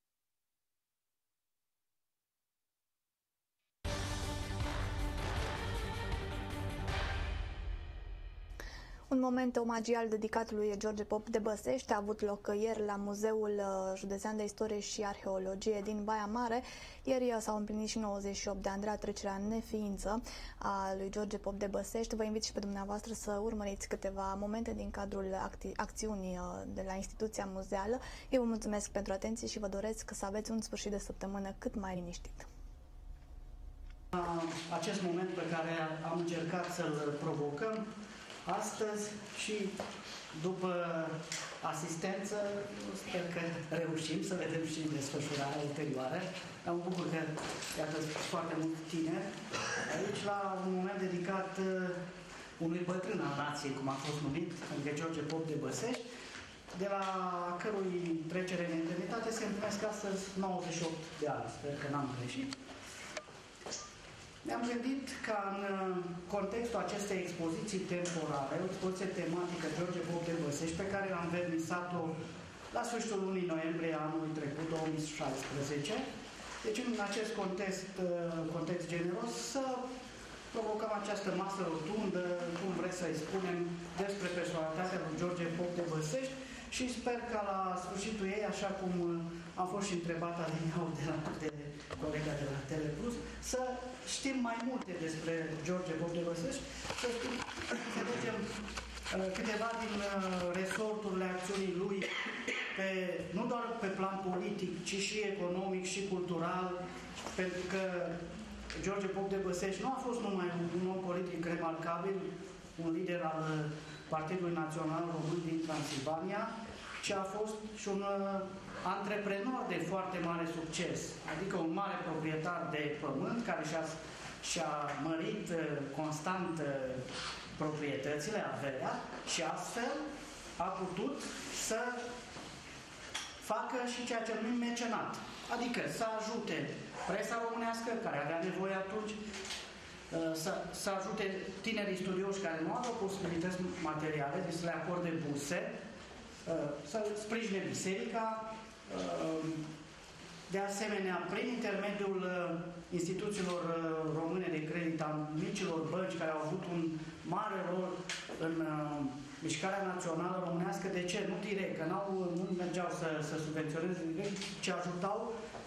Speaker 1: Un moment omagial dedicat lui George Pop de Băsești a avut loc ieri la Muzeul Județean de Istorie și Arheologie din Baia Mare. Ieri s-au împlinit și 98 de ani de la trecerea în neființă a lui George Pop de Băsești. Vă invit și pe dumneavoastră să urmăriți câteva momente din cadrul acțiunii de la instituția muzeală. Eu vă mulțumesc pentru atenție și vă doresc să aveți un sfârșit de săptămână cât mai liniștit.
Speaker 6: Acest moment pe care am încercat să-l provocăm astăzi și după asistență, sper că reușim să vedem și desfășurarea ulterioară. Mă bucur că, iată, foarte mult tineri aici la un moment dedicat unui bătrân al nației, cum a fost numit, adică George Pop de Băsești, de la cărui trecere în eternitate se împlinesc astăzi 98 de ani. Sper că n-am greșit. Ne-am gândit ca în contextul acestei expoziții temporare, o expoziție tematică George Pop de Băsești, pe care am vernisat-o la sfârșitul lunii noiembrie anului trecut, 2016. Deci, în acest context generos, să provocăm această masă rotundă, cum vreți să-i spunem, despre personalitatea lui George Pop de Băsești și sper ca la sfârșitul ei, așa cum am fost și întrebat adineauri de colega de la Teleplus, să știm mai multe despre George Pop de Băsești, să înțelegem câteva din resorturile acțiunii lui, nu doar pe plan politic, ci și economic și cultural, pentru că George Pop de Băsești nu a fost numai un om politic remarcabil, un lider al Partidului Național Român din Transilvania, ci a fost și un antreprenor de foarte mare succes, adică un mare proprietar de pământ care și-a mărit constant proprietățile, averea, și astfel a putut să facă și ceea ce numim mecenat, adică să ajute presa românească, care avea nevoie atunci, să ajute tinerii studioși care nu au posibilități materiale, deci să le acorde burse, să sprijine biserica, de asemenea, prin intermediul instituțiilor române de credit, a micilor bănci care au avut un mare rol în mișcarea națională românească. De ce? Nu direct, că nu mergeau să subvenționeze direct, ci ajutau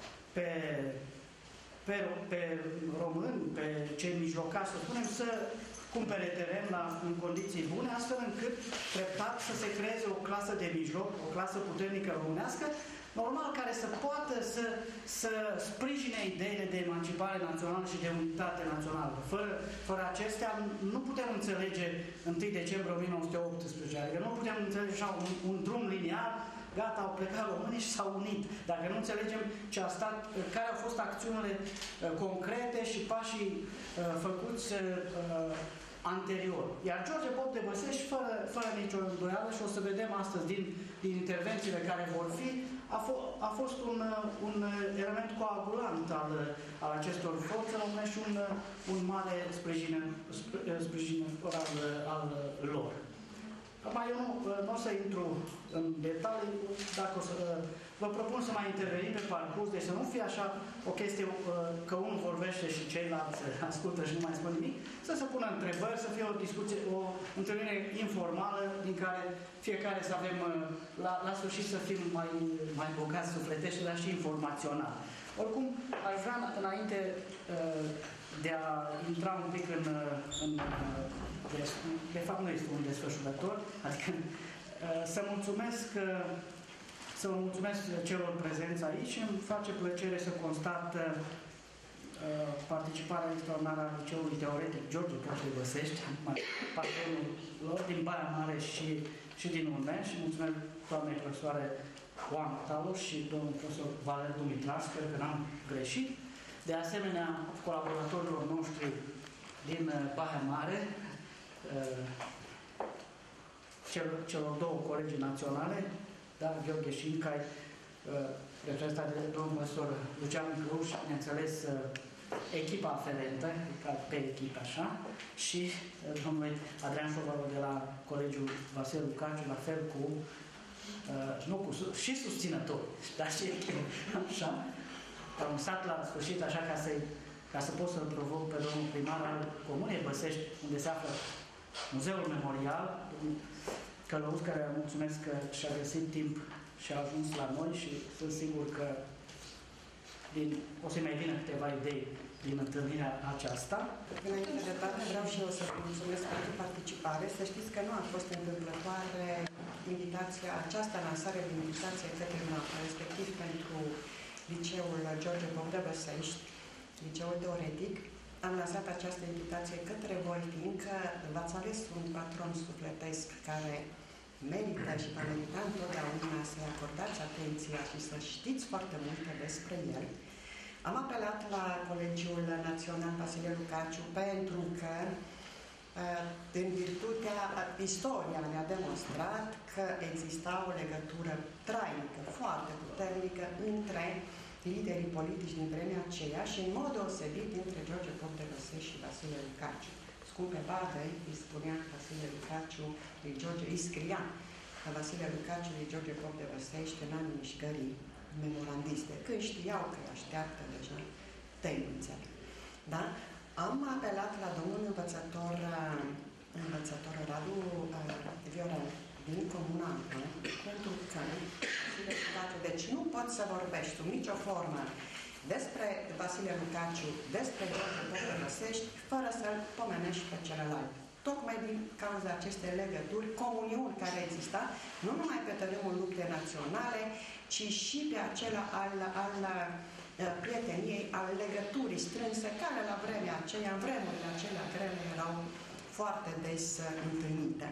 Speaker 6: pe români, pe cei mijlocași, să spunem, să cumpere teren în condiții bune, astfel încât treptat să se creeze o clasă de mijloc, o clasă puternică românească, normal, care să poată să sprijine ideile de emancipare națională și de unitate națională. Fără acestea nu putem înțelege 1 decembrie 1918, adică nu putem înțelege așa un drum liniar, gata, au plecat românii și s-au unit. Dacă nu înțelegem care au fost acțiunile concrete și pașii făcuți anterior. Iar George Pop de Băsești, fără nicio îndoială, și o să vedem astăzi din intervențiile care vor fi, a fost un element coagulant al acestor forțe românești și un mare sprijinitor al lor. Acum eu nu o să intru în detalii, vă propun să mai intervenim pe parcurs, deci să nu fie așa o chestie că unul vorbește și ceilalți ascultă și nu mai spun nimic, să se pună întrebări, să fie o discuție, o întâlnire informală din care fiecare să avem, la sfârșit să fim mai bogați sufletește, dar și informațional. Oricum, aș vrea înainte de a intra un pic de fapt nu este un desfășurător, adică să vă mulțumesc celor prezenți aici și îmi face plăcere să constat participarea extraordinară a Liceului Teoretic George Pop de Băsești, patronul lor din Baia Mare și din Urmen, și mulțumesc doamnei profesoare Oana Talos și domnul profesor Valer Dumitras, sper că n-am greșit. De asemenea, colaboratorilor noștri din Baia Mare, celor două colegii naționale, dar Gheorghe Șincai, reprezentat de domnul profesor Lucian Cluj, bineînțeles, echipa aferentă, pe echipă așa, și domnul Adrian Șovaru de la Colegiul Vasile Lucaciu, la fel și susținători, dar și așa. Am stat la sfârșit așa ca să pot să-l provoc pe domnul primar al Comunei Băsești, unde se află Muzeul Memorial, Călăuț, care mulțumesc că și-a găsit timp și a ajuns la noi și sunt sigur că o să-i mai vină câteva idei din întâlnirea aceasta.
Speaker 7: Înainte de toate, vreau și eu să vă mulțumesc pentru participare. Să știți că nu a fost întâmplătoare această lansare de invitație către noastră, respectiv pentru Liceul George Pop de Băsești, Liceul Teoretic. Am lansat această invitație către voi, fiindcă v-ați ales un patron sufletesc care merită și va merita întotdeauna să-i acordați atenția și să știți foarte multe despre el. Am apelat la Colegiul Național Vasile Lucaciu pentru că, în virtutea, istoria ne-a demonstrat că exista o legătură trainică, foarte puternică, între liderii politici din vremea aceea și, în mod deosebit, între George Pop de Băsești și Vasile Lucaciu. Scumpe badă, îi spunea Vasile Lucaciu lui George, îi scria Vasile Lucaciu lui George Pop de Băsești în anii mișcării memorandiste, când știau că îi așteaptă deja temnițele. Da? Am apelat la domnul învățător Radu Viorel din Comuna pentru că deci nu poți să vorbești sub nicio formă despre Vasile Lucaciu, despre George Pop de Băsești, fără să-l pomenești pe celălalt. Tocmai din cauza acestei legături, comuniuni care exista, nu numai pe terenul luptei naționale, ci și pe acela al prieteniei, al legăturii strânse, care la vremea aceea, în vremurile acelea grele, erau foarte des întâlnite.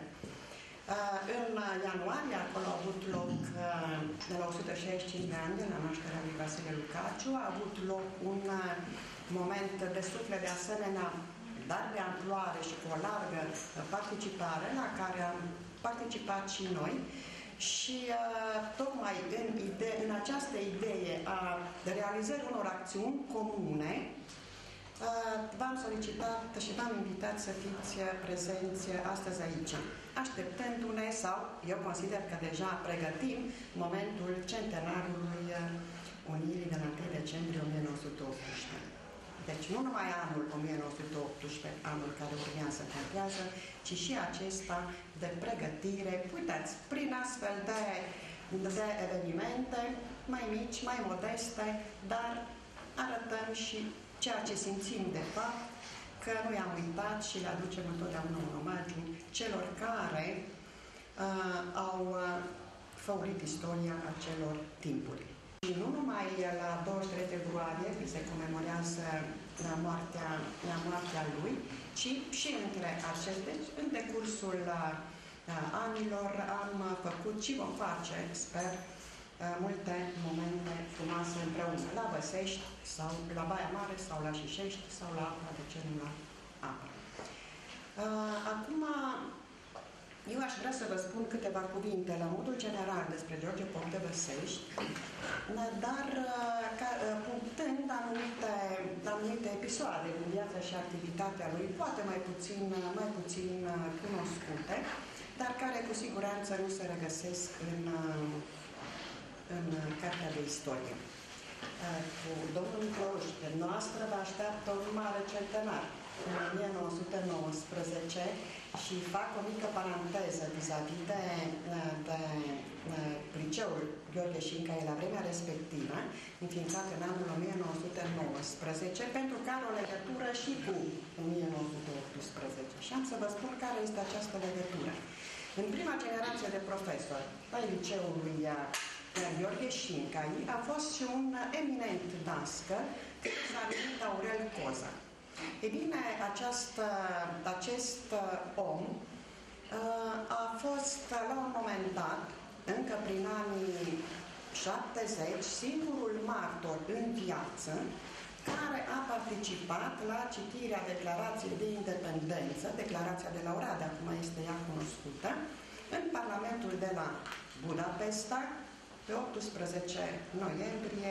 Speaker 7: În ianuarie, acolo a avut loc, de la 165 de ani de la nașterea lui Vasile Lucaciu, a avut loc un moment de suflet de asemenea, dar de amploare și cu o largă participare, la care am participat și noi. Și tocmai în această idee a realizării unor acțiuni comune, v-am solicitat și v-am invitat să fiți prezenți astăzi aici, așteptându-ne sau, eu consider că deja pregătim momentul centenarului Unirii de la 1 decembrie 1918. Deci nu numai anul 1918, anul care urmează contează, ci și acesta de pregătire, uitați, prin astfel de evenimente mai mici, mai modeste, dar arătăm și ceea ce simțim de fapt, că nu i-am uitat și le aducem întotdeauna un omagiu celor care au făurit istoria acelor timpuri. Și nu numai la 23 februarie, când se comemorează moartea lui, ci și între acestea, în decursul anilor am făcut și vom face, sper, multe momente frumoase împreună, la Băsești, sau la Baia Mare, sau la Șișești, sau la apa, de ce nu la apă. Acum, eu aș vrea să vă spun câteva cuvinte la modul general despre George Pop de Băsești, dar punctând anumite episoade din viața și activitatea lui, poate mai puțin cunoscute, dar care cu siguranță nu se regăsesc în cartea de istorie. Cu domnul Miclăuș, de noastră vă așteaptă un mare centenar în 1919 și fac o mică paranteză vis-a-vis de liceul Gheorghe Șincaie la vremea respectivă, înființat în anul 1919, pentru că are o legătură și cu 1918. Și am să vă spun care este această legătură. În prima generație de profesori ai liceului Gheorghe Șincaie a fost și un eminent dască care s-a numit Aurel Coza. E bine, acest om a fost la un moment dat, încă prin anii 70, singurul martor în viață care a participat la citirea Declarației de Independență, Declarația de la Oradea, acum este ea cunoscută, în Parlamentul de la Budapesta, pe 18 noiembrie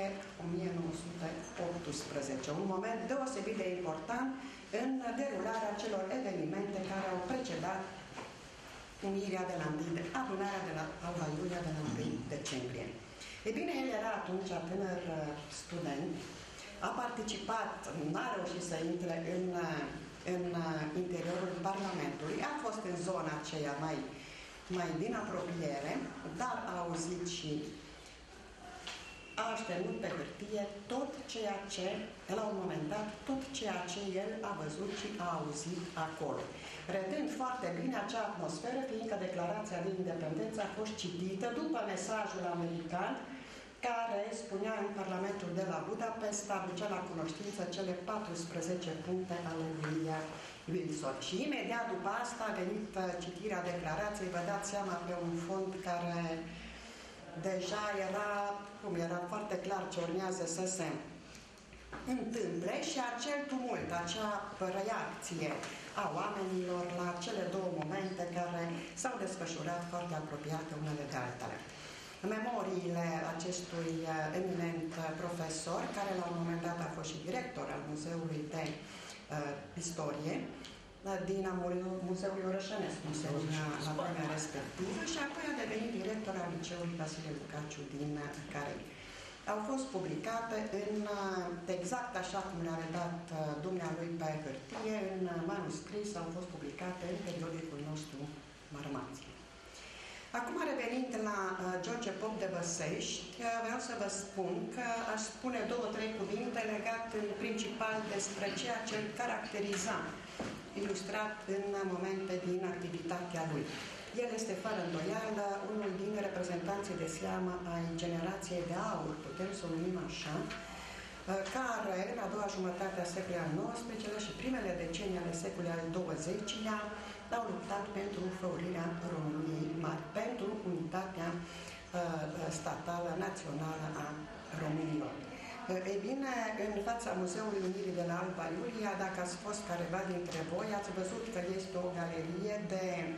Speaker 7: 1918. Un moment deosebit de important în derularea celor evenimente care au precedat unirea de la adunarea de la Alba Iulia de la 1 decembrie. E bine, el era atunci tânăr student, a participat, n-a reușit să intre în interiorul Parlamentului, a fost în zona aceea mai din apropiere, dar a auzit și a așternut pe hârtie tot ceea ce, la un moment dat, tot ceea ce el a văzut și a auzit acolo. Redând foarte bine acea atmosferă, fiindcă Declarația de Independență a fost citită după mesajul american, care spunea în Parlamentul de la Budapesta, aducea la cunoștință cele 14 puncte ale lui Wilson. Și imediat după asta a venit citirea declarației, vă dați seama, pe un fond care deja era foarte clar ce urmează să se întâmple și acel tumult, acea reacție a oamenilor la cele două momente care s-au desfășurat foarte apropiate unele de altele. Memoriile acestui eminent profesor, care la un moment dat a fost și director al Muzeului de Istorie, din Muzeului Orășănesc, la vremea respectivă, și apoi a devenit director al Liceului Vasile Lucaciu din Carelia. Au fost publicate exact așa cum le-a redat dumnealui pe hârtie, în manuscris, au fost publicate în periodicul nostru Marmație. Acum, revenind la George Pop de Băsești, vreau să vă spun că aș spune 2-3 cuvinte legate în principal despre ceea ce îl caracteriza, ilustrat în momente din activitatea lui. El este fără îndoială unul din reprezentanții de seamă ai generației de aur, putem să o numim așa, care în a doua jumătate a secolului al XIX-lea și primele decenii ale secolului al XX-lea au luptat pentru făurirea României mari, pentru unitatea statală, națională a românilor. Ei bine, în fața Muzeului Unirii de la Alba Iulia, dacă ați fost careva dintre voi, ați văzut că este o galerie de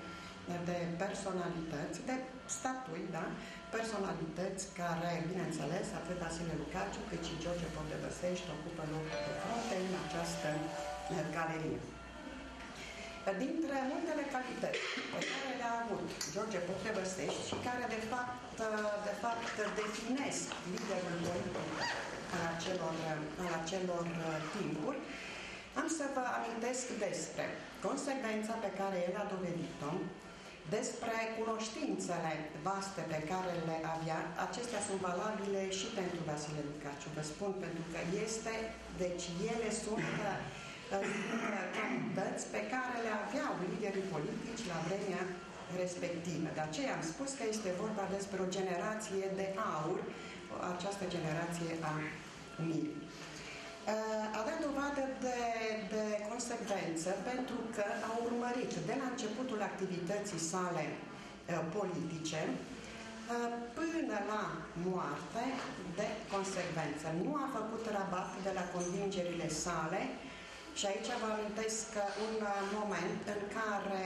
Speaker 7: de personalități, de statui, da? Personalități care, bineînțeles, atât Vasile Lucaciu cât și George Pop de Băsești ocupă locul de frunte în această galerie. Dintre multele calități pe care le-a avut George Pop de Băsești și care de fapt definesc liderul politic al acelor timpuri, am să vă amintesc despre consecvența pe care el a dovedit-o, despre cunoștințele vaste pe care le avea. Acestea sunt valabile și pentru Vasile Lucaciu, vă spun, pentru că deci ele sunt calități pe care le aveau liderii politici la vremea respectivă. De aceea am spus că este vorba despre o generație de aur, această generație a unirii. A dat dovadă de consecvență pentru că a urmărit de la începutul activității sale politice până la moarte de consecvență. Nu a făcut rabat de la convingerile sale și aici vă amintesc un moment în care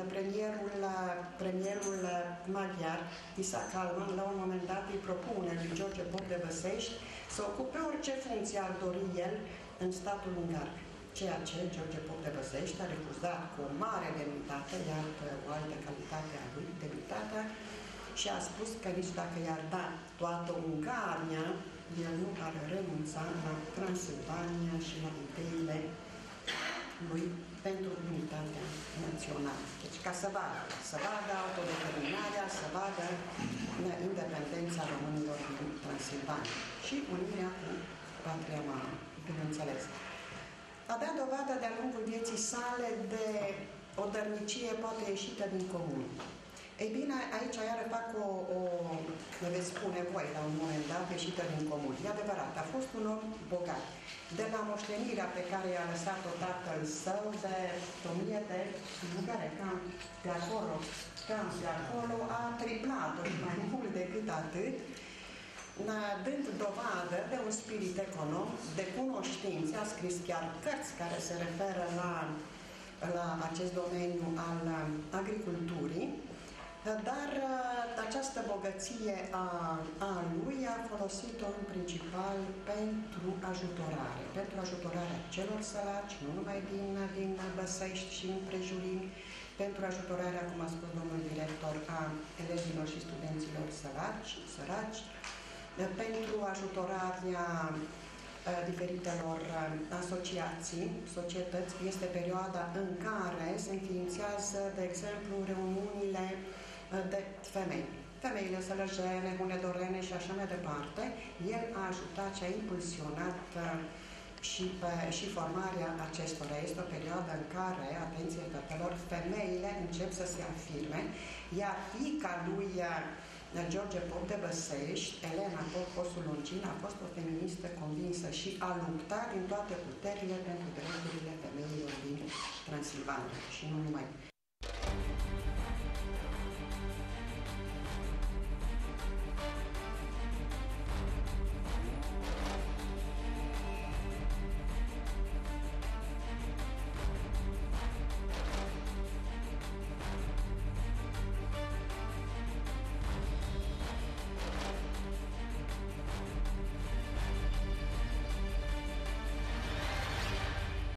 Speaker 7: premierul maghiar, Isaac Kalman, la un moment dat îi propune lui George Pop de Băsești să ocupe orice funcție ar dori el în statul ungar. Ceea ce George Pop de Băsești a refuzat cu o mare demnitate, iar o altă calitate a lui, demnitatea, și a spus că nici dacă i-ar da toată Ungaria, el nu ar renunța la Transilvania și la ideile lui pentru unitatea națională. Deci ca să vadă autodeterminarea, să vadă independența românilor din Transilvania și unirea cu patria mare, bineînțeles. A dat dovadă de-a lungul vieții sale de o dărnicie poate ieșită din comun. Ei bine, aici iară fac ne veți spune voi la un moment dat, ieșită din comun. E adevărat, a fost un om bogat. De la moștenirea pe care i-a lăsat-o tatăl său de 1000 de bulgare, cam de acolo, a triplat-o și mai mult decât atât, dând dovadă de un spirit econom, de cunoștințe, a scris chiar cărți care se referă la acest domeniu al agriculturii, dar această bogăție a lui a folosit-o în principal pentru ajutorarea celor săraci, nu numai din Băsești și împrejurimi, pentru ajutorarea, cum a spus domnul director, a elevilor și studenților săraci, pentru ajutorarea diferitelor asociații, societăți. Este perioada în care se înființează, de exemplu, reuniunile de femei. Femeile sălăjene, hunedorene și așa mai departe. El a ajutat și a impulsionat și formarea acestora. Este o perioadă în care, atenție fetelor, femeile încep să se afirme, iar fiica lui George Pop de Băsești, Elena Pop Posulongin, a fost o feministă convinsă și a luptat din toate puterile pentru drepturile femeilor din Transilvania și nu numai.